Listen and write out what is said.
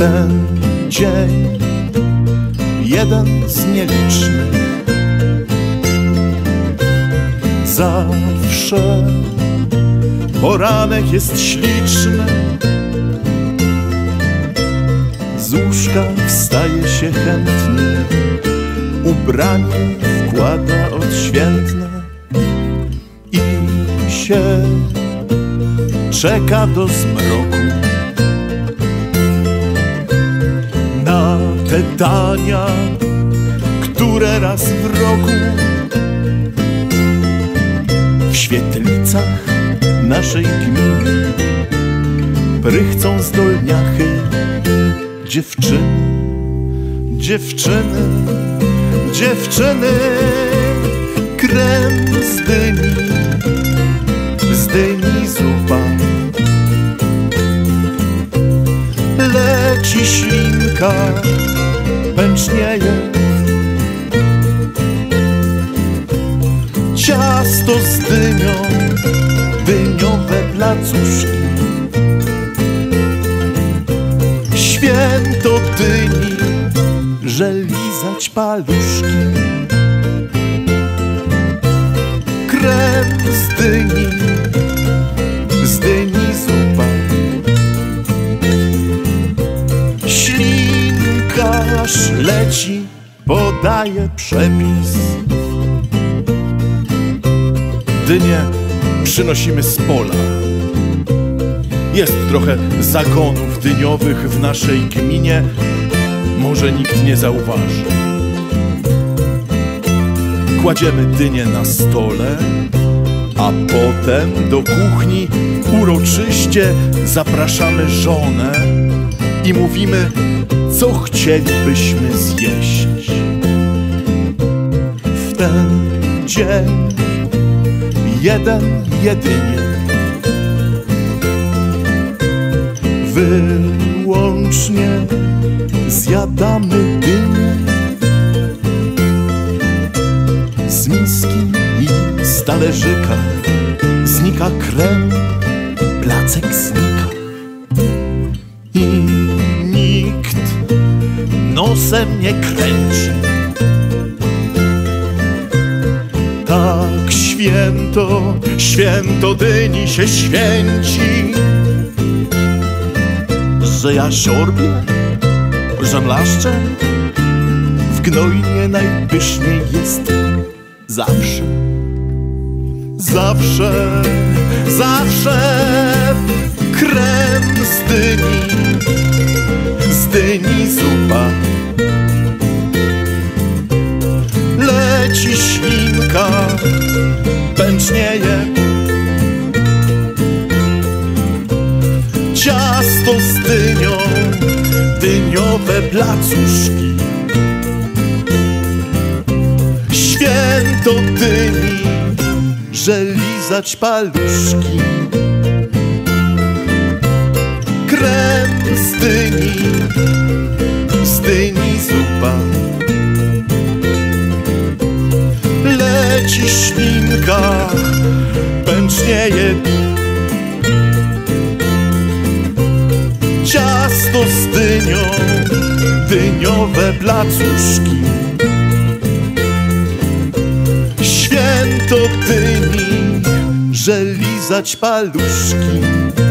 ten dzień, jeden z nielicznych, zawsze poranek jest śliczny. Z łóżka wstaje się chętnie, ubranie wkłada odświętne i się czeka do zmroku na te dania, które raz w roku w świetlicach naszej gminy prychcą zdolniachy. Dziewczyny, dziewczyny, dziewczyny, krem z dyni zupa. Leci ślinka, pęcznieje, ciasto z dynią, dyniowe placuszki. Święto dyni, że lizać paluszki. Krem z dyni zupa. Ślinkarz leci, podaje przepis. Dynie przynosimy z pola. Jest trochę zagonów dyniowych w naszej gminie, może nikt nie zauważy. Kładziemy dynię na stole, a potem do kuchni uroczyście zapraszamy żonę i mówimy, co chcielibyśmy zjeść. W ten dzień, jeden jedynie, wyłącznie zjadamy dynię. Z miski i z talerzyka znika krem, placek znika i nikt nosem nie kręci. Tak święto dyni się święci, że ja siorbię, że mlaszczę. W gnojnie najpyszniej jest zawsze, zawsze, zawsze krem z dyni zupa. Leci ślinka, pęcznieje, ciasto z dynią, dyniowe placuszki. Święto dyni, że lizać paluszki. Krem z dyni zupa. Leci ślinka, pęcznieje, ciasto z dynią, dyniowe placuszki. Święto dyni, że lizać paluszki.